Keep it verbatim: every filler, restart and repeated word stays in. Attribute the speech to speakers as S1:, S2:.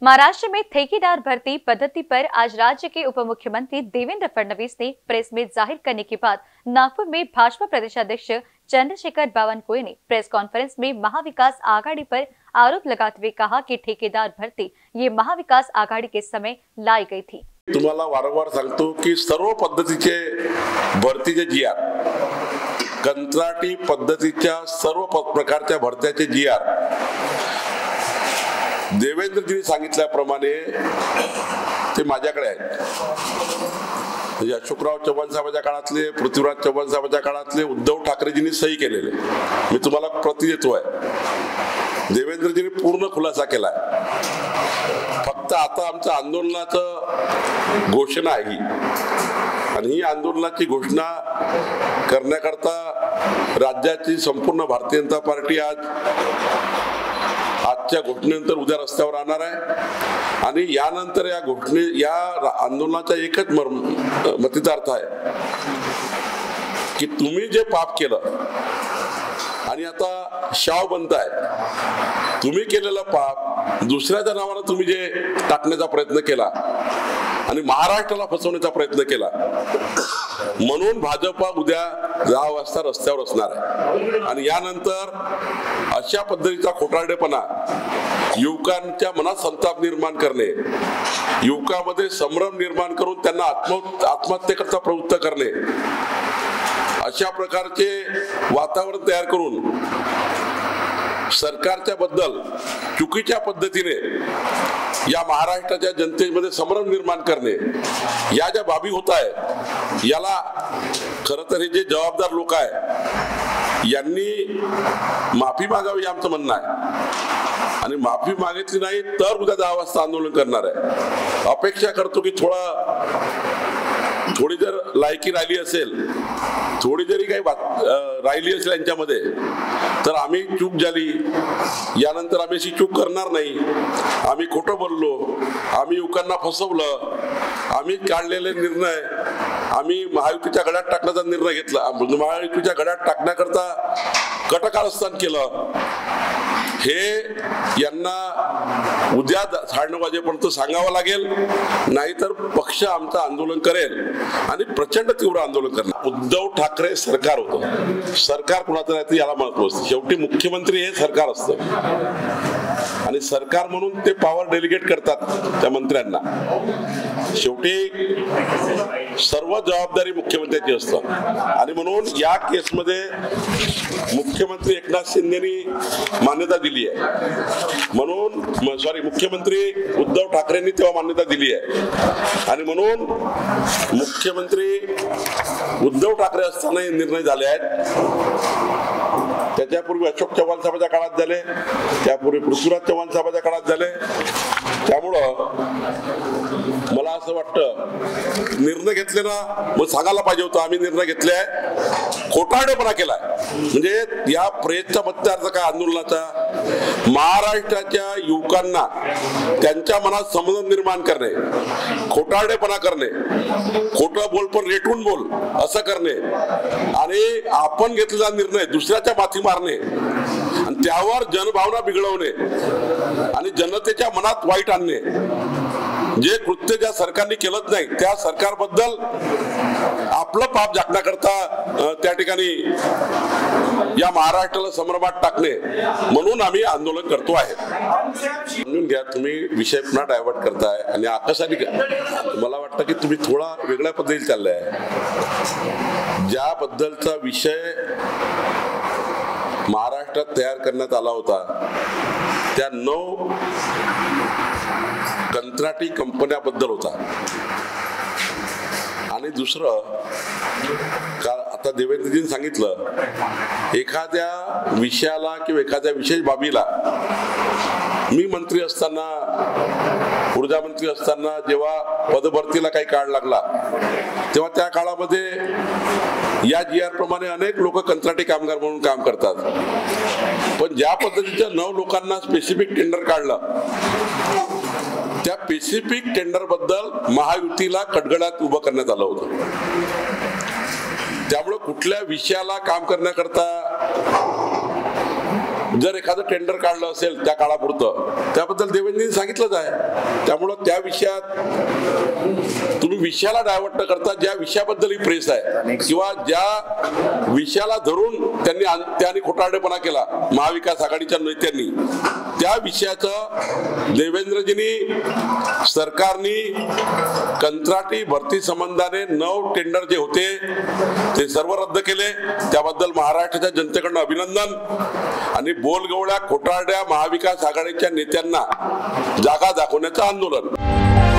S1: महाराष्ट्र में ठेकेदार भर्ती पद्धति पर आज राज्य के उप मुख्यमंत्री देवेंद्र फडणवीस ने प्रेस में जाहिर करने के बाद नागपुर में भाजपा प्रदेशाध्यक्ष चंद्रशेखर बावनकुळे ने प्रेस कॉन्फ्रेंस में महाविकास आघाड़ी पर आरोप लगाते हुए कहा कि ठेकेदार भर्ती ये महाविकास आघाड़ी के समय लाई गई थी।
S2: तुम्हाला वारंवार सांगतो की सर्व पद्धतीचे भरतीचे जी आर, कंत्राटी पद्धतीच्या सर्व प्रकारच्या भरत्याचे जी आर देवेंद्रजींनी सांगितल्याप्रमाणे ते माझ्याकडे आहेत। म्हणजे अशोकराव चव्हाण साहेबांच्या काळातले, पृथ्वीराज चव्हाण साहेबांच्या काळातले, उद्धव ठाकरेजींनी सही केलेले मी तुम्हाला प्रति देतोय। देवेंद्रजींनी पूर्ण खुलासा केलाय। फक्त आता आमच्या आंदोलनाचं घोषणा आहे आणि ही आंदोलनाची घोषणा करण्याकरता राज्याची संपूर्ण भारतीय जनता पार्टी आज आजच्या घोषणेनंतर उद्या रस्त्यावर राहणार आहे आणि यानंतर या घोषणे या आंदोलनाचा एकच मतितार्थ आहे की तुम्ही जे पाप केलं आणि आता शाव बनताय, तुम्ही केलेलं पाप दुसऱ्याच्या नावाने तुम्ही जे टाकण्याचा प्रयत्न केला आणि महाराष्ट्राला फसवण्याचा प्रयत्न केला, म्हणून भाजपा उद्या दहा वाजता रस्त्यावर असणार आहे आणि यानंतर अशा पद्धतीचा खोटारडेपणा, युवकांच्या मनात संताप निर्माण करणे, युवकांमध्ये संभ्रम निर्माण करून त्यांना आत्म आत्महत्येकरता प्रवृत्त करणे, अशा प्रकारचे वातावरण तयार करून सरकारच्या बद्दल चुकीच्या पद्धतीने या महाराष्ट्राच्या जनतेमध्ये संभ्रम निर्माण करणे, या ज्या बाबी होत आहे याला खरं तर हे जे जबाबदार लोक आहे यांनी माफी मागावी आमचं म्हणणं आहे आणि माफी मागितली नाही तर उद्या दहा वाजता आंदोलन करणार आहे। अपेक्षा करतो की थोडा थोडी जर लायकी राहिली असेल, थोडी जरी काही राहिली असेल यांच्यामध्ये तर आम्ही चूक झाली, यानंतर आम्ही अशी चूक करणार नाही, आम्ही खोटं बोललो, आम्ही युवकांना फसवलं, आम्ही काढलेले निर्णय आम्ही महायुतीच्या गळ्यात टाकण्याचा निर्णय घेतला, महायुतीच्या गळ्यात टाकण्याकरता कटकारस्थान केलं, हे यांना उद्या साडे नऊ वाजेपर्यंत सांगावं लागेल, नाहीतर पक्ष आमचं आंदोलन करेल आणि प्रचंड तीव्र आंदोलन करणार। उद्धव ठाकरे सरकार होतं, सरकार कुणाचं नाही याला महत्व असतं, शेवटी मुख्यमंत्री हे सरकार असतं आणि सरकार म्हणून ते पॉवर डेलिगेट करतात त्या मंत्र्यांना। शेवटी सर्व जबाबदारी मुख्यमंत्र्याची असतं आणि म्हणून या केसमध्ये मुख्यमंत्री एकनाथ शिंदेनी मान्यता दिली आहे, म्हणून सॉरी मुख्यमंत्री उद्धव ठाकरेंनी तेव्हा मान्यता दिली आहे आणि म्हणून मुख्यमंत्री उद्धव ठाकरे असताना हे निर्णय झाले आहेत। त्याच्यापूर्वी अशोक चव्हाण साहेबांच्या काळात झाले, त्यापूर्वी पृथ्वीराज चव्हाण साहेबांच्या काळात झाले। त्यामुळं मला असं वाटतं निर्णय घेतले ना मग सांगायला पाहिजे होतं आम्ही निर्णय घेतले आहे, खोटारडेपणा केलाय। म्हणजे या प्रेसच्या मतदाराचा आंदोलनाचा महाराष्ट्राच्या युवकांना त्यांच्या मनात संभ्रम निर्माण करणे, खोटारडेपणा करणे, खोटं बोल पण रेटून बोल असं करणे आणि आपण घेतलेला निर्णय दुसऱ्याच्या माथी मारणे आणि त्यावर जनभावना बिघडवणे आणि जनतेच्या मनात वाईट आणणे, जे कृत्य ज्या सरकारने केलंच नाही त्या सरकारबद्दल आपलं पाप झाकण्याकरता त्या ठिकाणी या महाराष्ट्राला संभ्रमात टाकणे, म्हणून आम्ही आंदोलन करतो आहे। म्हणून घ्या तुम्ही विषय पुन्हा डायव्हर्ट करताय आणि आकाशाने मला वाटतं की तुम्ही थोडा वेगळ्या पद्धतीने चाललाय। ज्याबद्दलचा विषय महाराष्ट्रात तयार करण्यात आला होता त्या नऊ कंत्राटी कंपन्याबद्दल होता आणि दुसरं का आता देवेंद्रजींनी सांगितलं एखाद्या विषयाला किंवा एखाद्या विशेष बाबीला मी मंत्री असताना, ऊर्जा मंत्री असताना जेव्हा पदभरतीला काही काळ लागला तेव्हा त्या काळामध्ये या जी आर प्रमाणे अनेक लोक कंत्राटी कामगार म्हणून काम करतात, पण ज्या पद्धतीच्या नऊ लोकांना स्पेसिफिक टेंडर काढलं त्या स्पेसिफिक टेंडर बद्दल महायुतीला कटगळात उभं करण्यात आलं होतं। त्यामुळे कुठल्या विषयाला काम करण्याकरता जर एखादं टेंडर काढलं असेल त्या काळापुरतं, त्याबद्दल देवेंद्रजींनी सांगितलंच आहे. त्यामुळं त्या विषयात तुम्ही विषयाला डायव्हर्ट न करता ज्या विषयाबद्दल ही प्रेस आहे किंवा ज्या विषयाला धरून त्यांनी त्यांनी खोटारडेपणा केला महाविकास आघाडीच्या नेत्यांनी, त्या विषयाचं देवेंद्रजींनी सरकारनी कंत्राटी भरती संबंधाने नऊ टेंडर जे होते ते सर्व रद्द केले. त्याबद्दल महाराष्ट्राच्या जनतेकडून अभिनंदन. आणि बोलगवळ्या खोटारड्या महाविकास आघाडीच्या नेत्यांना जागा दाखवण्याचं आंदोलन.